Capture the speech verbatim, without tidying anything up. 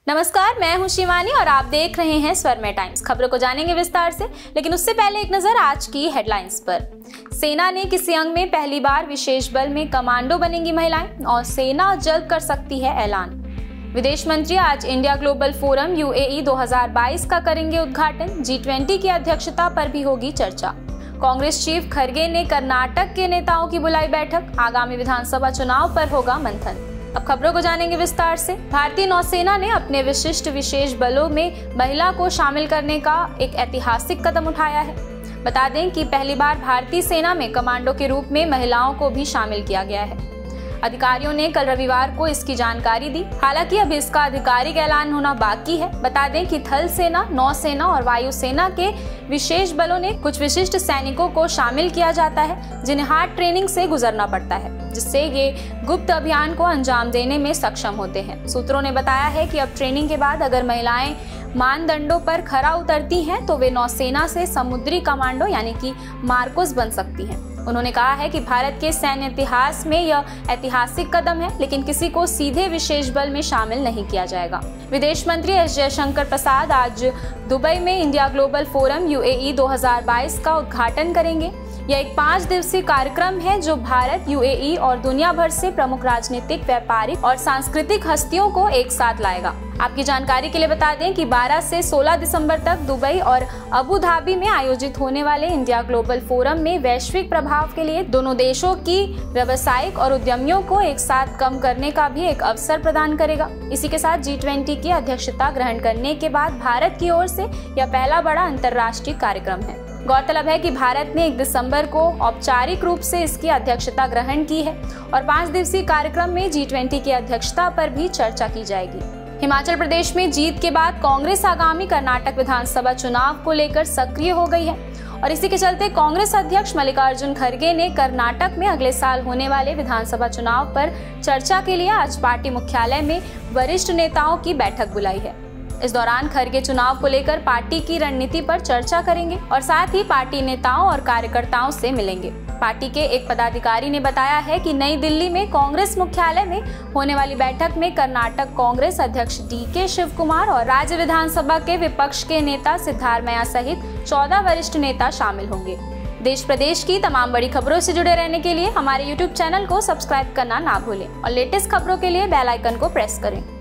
नमस्कार, मैं हूं शिवानी और आप देख रहे हैं स्वर में टाइम्स। खबरों को जानेंगे विस्तार से, लेकिन उससे पहले एक नजर आज की हेडलाइंस पर। सेना ने किसी अंग में पहली बार विशेष बल में कमांडो बनेंगी महिलाएं और सेना जल्द कर सकती है ऐलान। विदेश मंत्री आज इंडिया ग्लोबल फोरम यूएई दो हज़ार बाईस का करेंगे उद्घाटन। जी ट्वेंटी की अध्यक्षता पर भी होगी चर्चा। कांग्रेस चीफ खरगे ने कर्नाटक के नेताओं की बुलाई बैठक। आगामी विधानसभा चुनाव पर होगा मंथन। अब खबरों को जानेंगे विस्तार से। भारतीय नौसेना ने अपने विशिष्ट विशेष बलों में महिला को शामिल करने का एक ऐतिहासिक कदम उठाया है। बता दें कि पहली बार भारतीय सेना में कमांडो के रूप में महिलाओं को भी शामिल किया गया है। अधिकारियों ने कल रविवार को इसकी जानकारी दी। हालांकि अभी इसका आधिकारिक ऐलान होना बाकी है। बता दें कि थल सेना, नौसेना और वायुसेना के विशेष बलों ने कुछ विशिष्ट सैनिकों को शामिल किया जाता है, जिन्हें हार्ड ट्रेनिंग से गुजरना पड़ता है, जिससे ये गुप्त अभियान को अंजाम देने में सक्षम होते हैं। सूत्रों ने बताया है कि अब ट्रेनिंग के बाद अगर महिलाएं मानदंडों पर खरा उतरती हैं तो वे नौसेना से समुद्री कमांडो यानी कि मार्कोस बन सकती हैं। उन्होंने कहा है कि भारत के सैन्य इतिहास में यह ऐतिहासिक कदम है, लेकिन किसी को सीधे विशेष बल में शामिल नहीं किया जाएगा। विदेश मंत्री एस जयशंकर प्रसाद आज दुबई में इंडिया ग्लोबल फोरम यूएई दो हज़ार बाईस का उद्घाटन करेंगे। यह एक पाँच दिवसीय कार्यक्रम है जो भारत, यूएई और दुनिया भर से प्रमुख राजनीतिक, व्यापारिक और सांस्कृतिक हस्तियों को एक साथ लाएगा। आपकी जानकारी के लिए बता दें कि बारह से सोलह दिसंबर तक दुबई और अबू धाबी में आयोजित होने वाले इंडिया ग्लोबल फोरम में वैश्विक प्रभाव के लिए दोनों देशों की व्यावसायिक और उद्यमियों को एक साथ कम करने का भी एक अवसर प्रदान करेगा। इसी के साथ जी ट्वेंटी की अध्यक्षता ग्रहण करने के बाद भारत की ओर से यह पहला बड़ा अंतर्राष्ट्रीय कार्यक्रम है। गौरतलब है कि भारत ने एक दिसंबर को औपचारिक रूप से इसकी अध्यक्षता ग्रहण की है और पाँच दिवसीय कार्यक्रम में जी ट्वेंटी की अध्यक्षता पर भी चर्चा की जाएगी। हिमाचल प्रदेश में जीत के बाद कांग्रेस आगामी कर्नाटक विधानसभा चुनाव को लेकर सक्रिय हो गई है और इसी के चलते कांग्रेस अध्यक्ष मल्लिकार्जुन खरगे ने कर्नाटक में अगले साल होने वाले विधानसभा चुनाव पर चर्चा के लिए आज पार्टी मुख्यालय में वरिष्ठ नेताओं की बैठक बुलाई है। इस दौरान खरगे चुनाव को लेकर पार्टी की रणनीति पर चर्चा करेंगे और साथ ही पार्टी नेताओं और कार्यकर्ताओं से मिलेंगे। पार्टी के एक पदाधिकारी ने बताया है कि नई दिल्ली में कांग्रेस मुख्यालय में होने वाली बैठक में कर्नाटक कांग्रेस अध्यक्ष डी के शिव कुमार और राज्य विधानसभा के विपक्ष के नेता सिद्धारमैया सहित चौदह वरिष्ठ नेता शामिल होंगे। देश प्रदेश की तमाम बड़ी खबरों से जुड़े रहने के लिए हमारे यूट्यूब चैनल को सब्सक्राइब करना ना भूलें और लेटेस्ट खबरों के लिए बेल आइकन को प्रेस करें।